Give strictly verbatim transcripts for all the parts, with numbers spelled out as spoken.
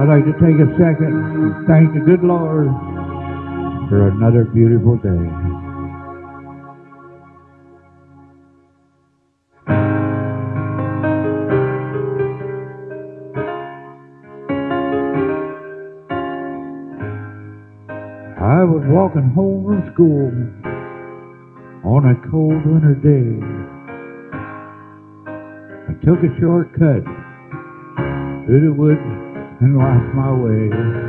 I'd like to take a second and thank the good Lord for another beautiful day. I was walking home from school on a cold winter day. I took a shortcut through the woods and lost my way.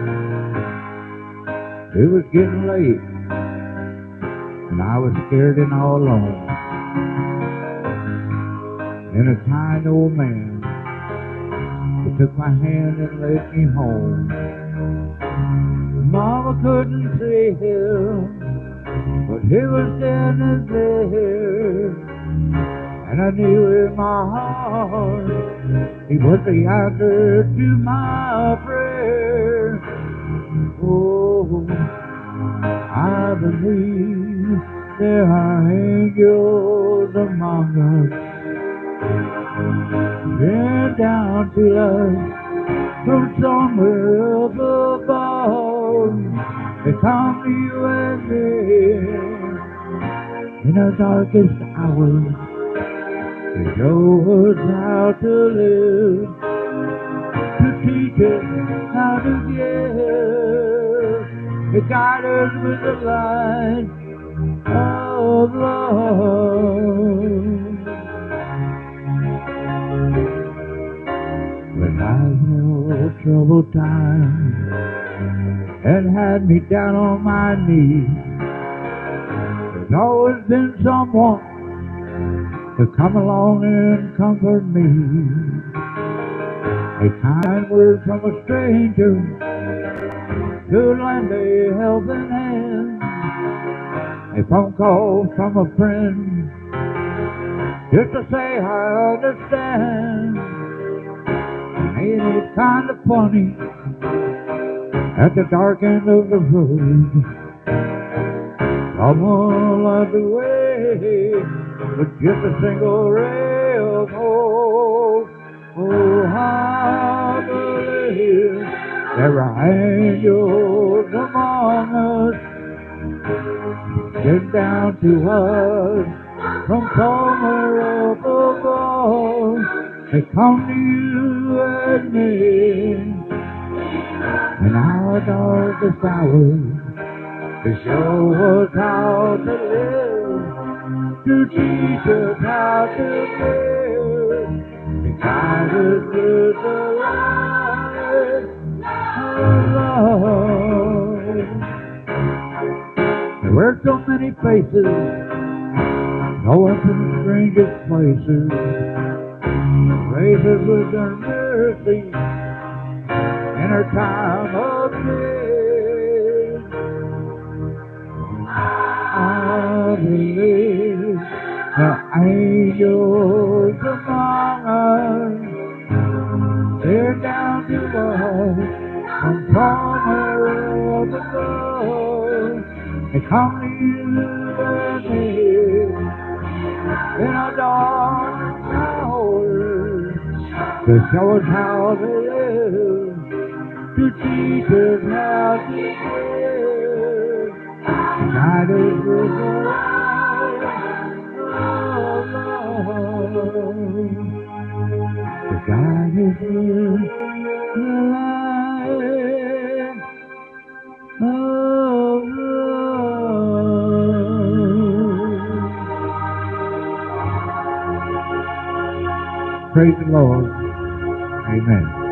It was getting late and I was scared and all alone. And a kind old man, he took my hand and led me home. Mama couldn't see him, but he was standing there, and I knew in my heart he was the answer to my prayer. Oh, I believe there are angels among us, sent down to us from somewhere up above. They come to you and me in our darkest hours. They show us how to live, to teach us how to give. They guide us with the light of love. When I know troubled times and had me down on my knees, there's always been someone to come along and comfort me. A kind word from a stranger to lend a helping hand, a phone call from a friend just to say I understand. Ain't it kind of funny, at the dark end of the road, someone led the way with just a single ray of hope. Oh, I believe there are angels among us, sent down to us from somewhere up above. They come to you and me in our darkest hours to show us how to live, to teach us how to live, to guide us with the light of love. There were so many faces going to the strangest places, gracious with their mercy in her time of need. I believe the angels among us, they're down to us from somewhere up above. They come to you and me in a dark hour to show us how to live, to teach us how to live, to guide us with the light of love, to guide us with the light of love. Praise the Lord. Amen.